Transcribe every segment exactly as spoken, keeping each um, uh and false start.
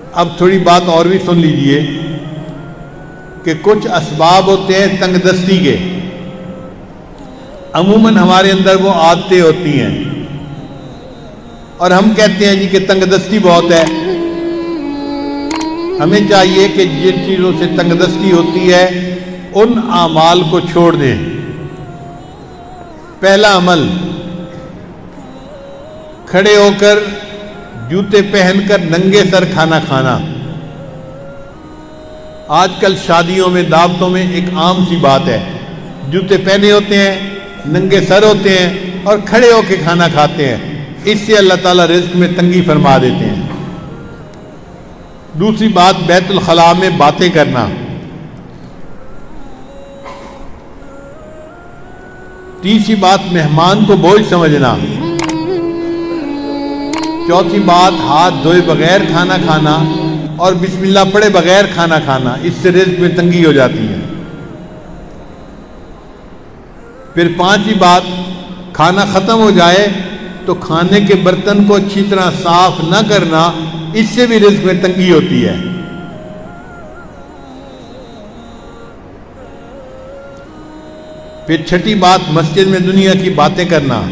اب تھوڑی بات اور بھی سن لیجئے کہ کچھ اسباب ہوتے ہیں تنگ دستی کے، عموماً ہمارے اندر وہ عادتیں ہوتی ہیں اور ہم کہتے ہیں جی کہ تنگ دستی بہت ہے۔ ہمیں چاہیے کہ جن چیزوں سے تنگ دستی ہوتی ہے ان اعمال کو چھوڑ دیں۔ پہلا عمل، کھڑے ہو کر جوتے پہن کر ننگے سر کھانا کھانا۔ آج کل شادیوں میں، دعوتوں میں ایک عام سی بات ہے، جوتے پہنے ہوتے ہیں، ننگے سر ہوتے ہیں اور کھڑے ہو کے کھانا کھاتے ہیں۔ اس سے اللہ تعالیٰ رزق میں تنگی فرما دیتے ہیں۔ دوسری بات، بیت الخلاء میں باتیں کرنا۔ تیسری بات، مہمان کو بوجھ سمجھنا۔ چوتھی بات، ہاتھ دھوئے بغیر کھانا کھانا اور بسم اللہ پڑھے بغیر کھانا کھانا، اس سے رزق میں تنگی ہو جاتی ہے۔ پھر پانچویں بات، کھانا ختم ہو جائے تو کھانے کے برتن کو اچھی طرح صاف نہ کرنا، اس سے بھی رزق میں تنگی ہوتی ہے۔ پھر چھٹی بات، مسجد میں دنیا کی باتیں کرنا۔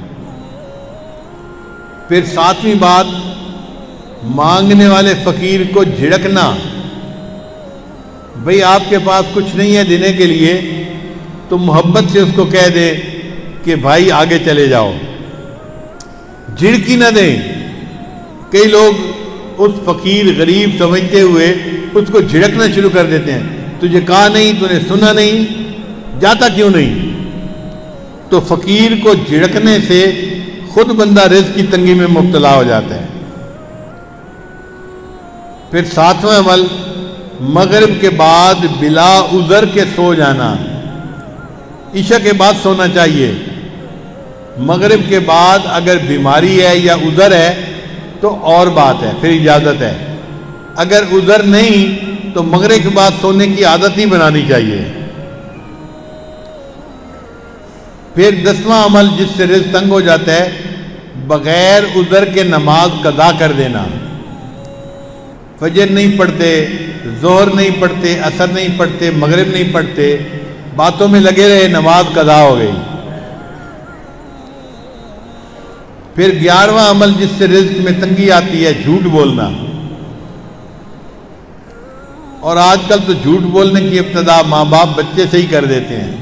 پھر ساتویں بات، مانگنے والے فقیر کو جھڑکنا۔ بھئی آپ کے پاس کچھ نہیں ہے دینے کے لیے تو محبت سے اس کو کہہ دے کہ بھائی آگے چلے جاؤ، جھڑکی نہ دیں۔ کئی لوگ اس فقیر غریب سمجھتے ہوئے اس کو جھڑکنا شروع کر دیتے ہیں، تجھے کہا نہیں، تو نے سنا نہیں، جاتا کیوں نہیں؟ تو فقیر کو جھڑکنے سے خود بندہ رزق کی تنگی میں مبتلا ہو جاتا ہے۔ پھر ساتواں عمل، مغرب کے بعد بلا عذر کے سو جانا۔ عشاء کے بعد سونا چاہیے، مغرب کے بعد اگر بیماری ہے یا عذر ہے تو اور بات ہے، پھر اجازت ہے۔ اگر عذر نہیں تو مغرب کے بعد سونے کی عادت نہیں بنانی چاہیے۔ پھر دسواں عمل جس سے رزق تنگ ہو جاتا ہے، بغیر عذر کے نماز قضا کر دینا۔ فجر نہیں پڑھتے، ظہر نہیں پڑھتے، عصر نہیں پڑھتے، مغرب نہیں پڑھتے، باتوں میں لگے رہے، نماز قضا ہو گئی۔ پھر گیارہواں عمل جس سے رزق میں تنگی آتی ہے، جھوٹ بولنا۔ اور آج کل تو جھوٹ بولنے کی ابتدا ماں باپ بچے سے ہی کر دیتے ہیں۔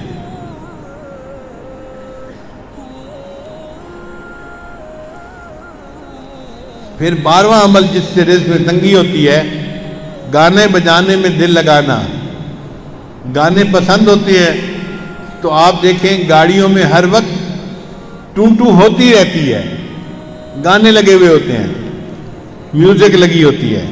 پھر بارہواں عمل جس سے رزق میں تنگی ہوتی ہے، گانے بجانے میں دل لگانا۔ گانے پسند ہوتے ہیں تو آپ دیکھیں گاڑیوں میں ہر وقت ٹوں ٹوں ہوتی رہتی ہے، گانے لگے ہوئے ہوتے ہیں، میوزک لگی ہوتی ہے۔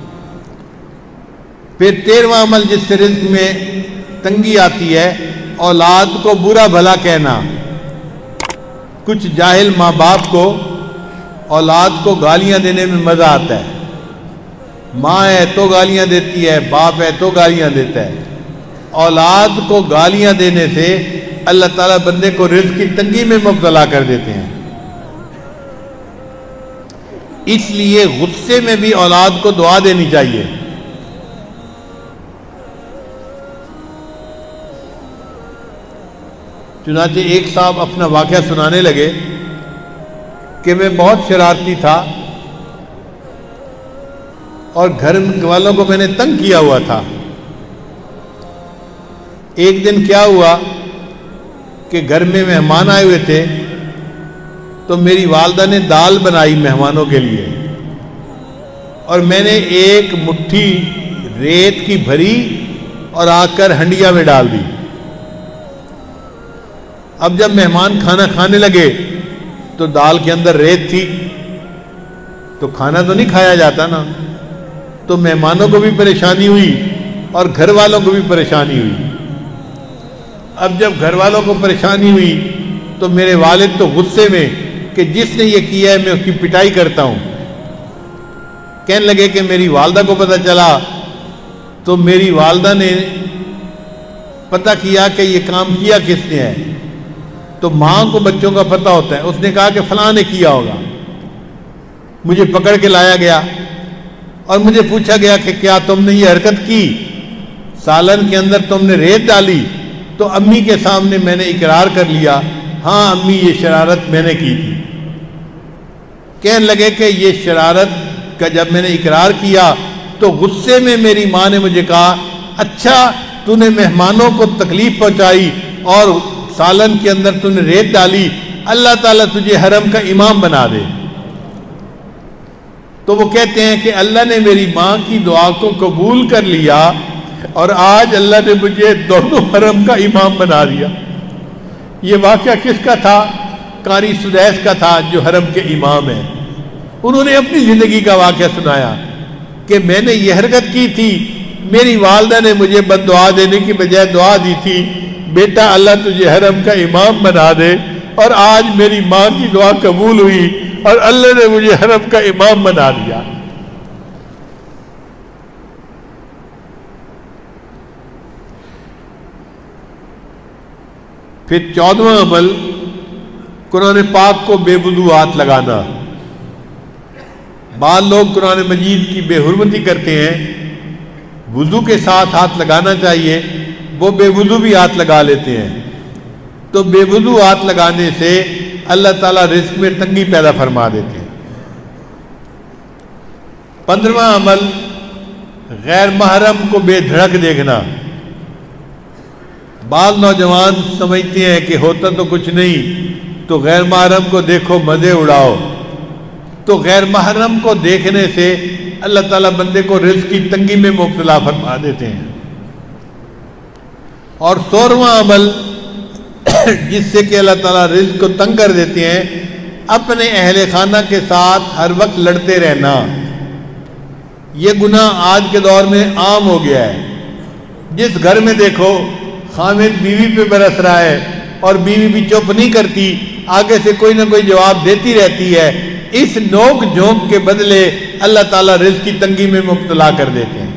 پھر تیرہواں عمل جس سے رزق میں تنگی آتی ہے، اولاد کو برا بھلا کہنا۔ کچھ جاہل ماں باپ کو اولاد کو گالیاں دینے میں مزہ آتا ہے۔ ماں ہے تو گالیاں دیتی ہے، باپ ہے تو گالیاں دیتا ہے۔ اولاد کو گالیاں دینے سے اللہ تعالیٰ بندے کو رزق کی تنگی میں مبتلا کر دیتے ہیں۔ اس لیے غصے میں بھی اولاد کو دعا دینی چاہیے۔ چنانچہ ایک صاحب اپنا واقعہ سنانے لگے کہ میں بہت شرارتی تھا اور گھر والوں کو میں نے تنگ کیا ہوا تھا۔ ایک دن کیا ہوا کہ گھر میں مہمان آئے ہوئے تھے تو میری والدہ نے دال بنائی مہمانوں کے لیے، اور میں نے ایک مٹھی ریت کی بھری اور آ کر ہنڈیا میں ڈال دی۔ اب جب مہمان کھانا کھانے لگے تو دال کے اندر ریت تھی، تو کھانا تو نہیں کھایا جاتا نا، تو مہمانوں کو بھی پریشانی ہوئی اور گھر والوں کو بھی پریشانی ہوئی۔ اب جب گھر والوں کو پریشانی ہوئی تو میرے والد تو غصے میں کہ جس نے یہ کیا ہے میں اس کی پٹائی کرتا ہوں۔ کہنے لگے کہ میری والدہ کو پتہ چلا تو میری والدہ نے پتہ کیا کہ یہ کام کیا کس نے ہے، تو ماں کو بچوں کا پتہ ہوتا ہے، اس نے کہا کہ فلاں نے کیا ہوگا۔ مجھے پکڑ کے لایا گیا اور مجھے پوچھا گیا کہ کیا تم نے یہ حرکت کی، سالن کے اندر تم نے ریت ڈالی، تو امی کے سامنے میں نے اقرار کر لیا، ہاں امی یہ شرارت میں نے کی تھی۔ کہنے لگے کہ یہ شرارت کا جب میں نے اقرار کیا تو غصے میں میری ماں نے مجھے کہا، اچھا تو نے مہمانوں کو تکلیف پہنچائی اور سالن کے اندر تو نے ریت ڈالی، اللہ تعالیٰ تجھے حرم کا امام بنا دے۔ تو وہ کہتے ہیں کہ اللہ نے میری ماں کی دعا کو قبول کر لیا اور آج اللہ نے مجھے دونوں حرم کا امام بنا دیا۔ یہ واقعہ کس کا تھا؟ قاری سدیس کا تھا جو حرم کے امام ہیں۔ انہوں نے اپنی زندگی کا واقعہ سنایا کہ میں نے یہ حرکت کی تھی، میری والدہ نے مجھے بد دعا دینے کی بجائے دعا دی تھی، بیٹا اللہ تجھے حرم کا امام بنا دے، اور آج میری ماں کی دعا قبول ہوئی اور اللہ نے مجھے حرم کا امام بنا دیا۔ پھر چودواں عمل قرآن پاک کو بے وضو ہاتھ لگانا۔ بعض لوگ قرآن مجید کی بے حرمتی کرتے ہیں، وضو کے ساتھ ہاتھ لگانا چاہیے، وہ بے وضو بھی ہاتھ لگا لیتے ہیں۔ تو بے وضو ہاتھ لگانے سے اللہ تعالیٰ رزق میں تنگی پیدا فرما دیتے ہیں۔ پندرواں عمل غیر محرم کو بے دھڑک دیکھنا۔ بعض نوجوان سمجھتے ہیں کہ ہوتا تو کچھ نہیں، تو غیر محرم کو دیکھو مزے اڑاؤ۔ تو غیر محرم کو دیکھنے سے اللہ تعالیٰ بندے کو رزق کی تنگی میں مبتلا فرما دیتے ہیں۔ اور سولہواں عمل جس سے کہ اللہ تعالیٰ رزق کو تنگ کر دیتے ہیں، اپنے اہل خانہ کے ساتھ ہر وقت لڑتے رہنا۔ یہ گناہ آج کے دور میں عام ہو گیا ہے۔ جس گھر میں دیکھو خامد بیوی پہ برس رہا ہے اور بیوی بھی چپ نہیں کرتی، آگے سے کوئی نہ کوئی جواب دیتی رہتی ہے، اس نوک جھونک کے بدلے اللہ تعالیٰ رزق کی تنگی میں مبتلا کر دیتے ہیں۔